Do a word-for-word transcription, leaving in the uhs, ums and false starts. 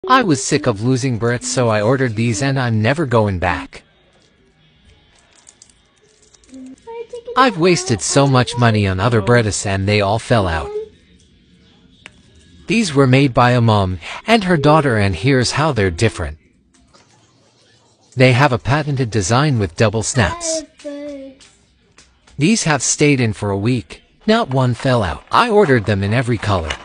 I was sick of losing barrettes, so I ordered these and I'm never going back. I've wasted so much money on other barrettes and they all fell out. These were made by a mom and her daughter, and here's how they're different. They have a patented design with double snaps. These have stayed in for a week. Not one fell out. I ordered them in every color.